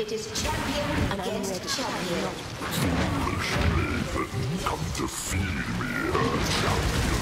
It is champion against champion. Foolish Raven, come to feed me, champion.